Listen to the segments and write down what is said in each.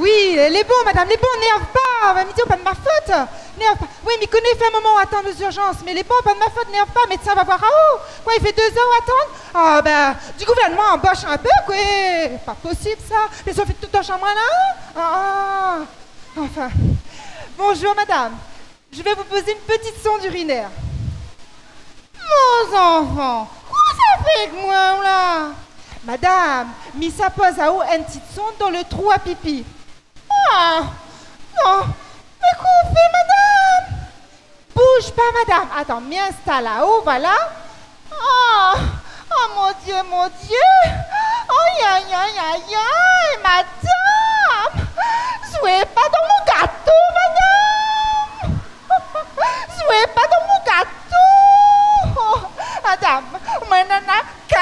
Oui, les bons, madame, les bons, n'énerve pas. Mais dis, pas de ma faute. N'énerve pas. Oui, mais connais, fait un moment à attendre aux urgences. Mais les bons, pas de ma faute, n'énerve pas. Médecin va voir à où? Quoi, il fait 2 heures à attendre? Ah, ben, du gouvernement embauche un peu, quoi. Pas possible, ça. Mais ça fait tout un chambre là? Ah, enfin. Bonjour, madame. Je vais vous poser une petite sonde urinaire. Mon enfant, quoi ça fait que moi, là? Madame, mis sa pose à eau une petite sonde dans le trou à pipi. Ah, non, mais qu'on fait, madame? Bouge pas, madame. Attends, m'y installe là-haut, voilà. Ah, oh mon Dieu, mon Dieu. Aïe, aïe, aïe, aïe, aïe, madame. Jouez pas dans mon gâteau, madame. Jouez pas dans mon gâteau. Oh, madame, moi, nana,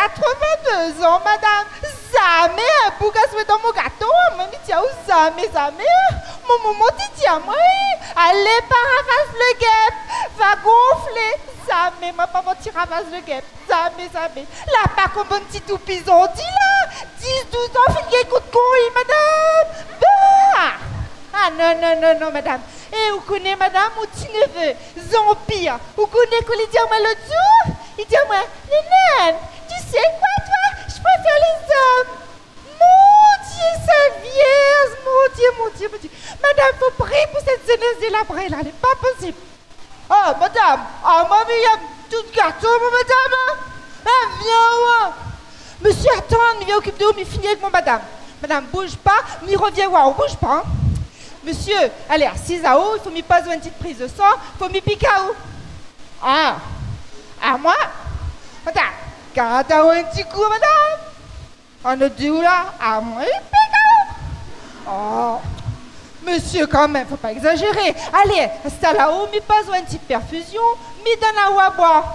82 ans, madame. Jamais un bouc à jouer dans mon gâteau. Moi, je dis, jamais, jamais. Mon maman dit à moi, allez, paravasse le guêpe, va gonfler. Jamais, moi, pas mentir, ravasse le guêpe. Jamais, jamais. Là, pas comme un petit tout pison, dit là. 10, 12 ans, fait qu'il coup de couille, madame. Bah! Ah, non, non, non, non, madame. Et vous connaissez, madame, mon petit neveu, Zampire. Vous connaissez qu'on lui dit à moi l'autre jour? Il dit à moi, Nénène, tu sais quoi, toi? Je préfère les hommes. Mon Dieu, sa vierge, mon Dieu, mon Dieu, mon Dieu. Madame, faut prier pour cette jeunesse délabrée, là, elle n'est pas possible. Oh, madame, moi, mais il y a tout gâteau, madame. Ah, viens, ouais. Monsieur, attends, mais viens occupe de vous, mais finis avec mon madame. Madame, bouge pas, m'y reviens, ouais, on bouge pas. Hein. Monsieur, allez, assise à haut, il faut m'y passer une petite prise de sang, il faut m'y piquer à haut. Ah, à moi? Madame, garde à haut un petit coup, madame. On a dit où là? À moi, il pique à haut. Oh, monsieur, quand même, faut pas exagérer. Allez, installe à haut, m'y passe une petite perfusion, m'y donne à haut à boire.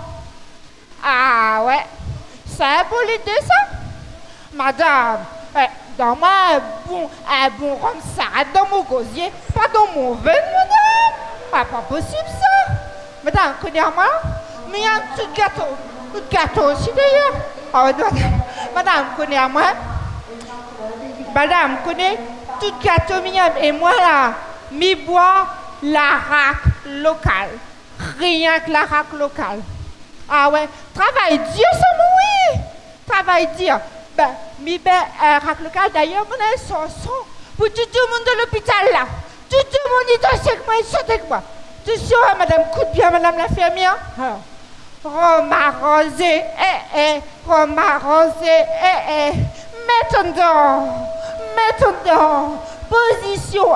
Ah ouais, c'est pour l'idée, ça? Madame, dans un bon rhum s'arrête dans mon gosier, pas dans mon veine, madame. Ah, pas possible, ça. Madame, connais-moi? Mais il y a un petit gâteau. Un petit gâteau aussi, d'ailleurs. Ah, madame, connais-moi? Madame, connais tout gâteau mignon. Et moi, là, m'y bois la raque locale. Rien que la raque locale. Ah ouais, travail dur, ça, oui. Travail dur. Ben, mi ben, rac local d'ailleurs, mon œil son pour tout le monde de l'hôpital là. Tout le monde est dansé avec moi, il saute avec moi. Attention, madame, coûte bien, madame l'infirmière. Roma Rosé, Roma Rosé, mettons dedans. Position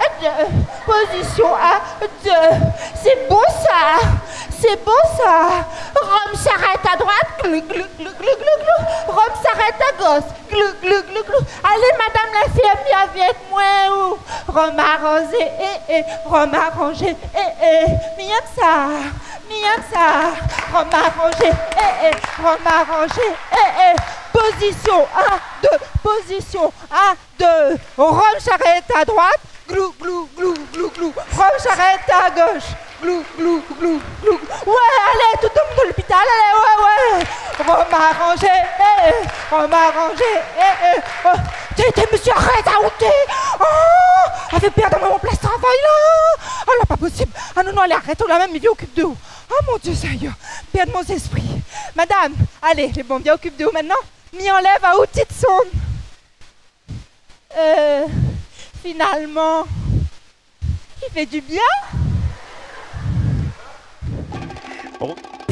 à 2. C'est beau ça. C'est beau ça. Rome s'arrête à droite, glou, glou, glou, glou, glou, glou. Rome s'arrête à gauche, glou, glou, glou, glou. Allez, madame l'infirmière, viens avec moi. Rome arrosé, Rome arrangé, Mien que ça. Rome arrangé, Rome arrangé, Position 1, 2, position 1, 2. Rome s'arrête à droite, glou, glou, glou, glou, glou. Rome s'arrête à gauche. Glou, glou, glou, glou. Ouais, allez, tout le monde de l'hôpital, allez, ouais. Rome arrangé, Rome arrangé, T'es monsieur, arrête à ôter. Oh, elle fait perdre mon place de travail, là. Oh, là, pas possible. Ah non, non, allez, arrête, on l'a même, il vient occupe de vous. Oh, mon Dieu, Seigneur, perdre mon esprit. Madame, allez, les bons, viens occupe de vous maintenant. M'y enlève à outil de sonde. Finalement, il fait du bien. Oh.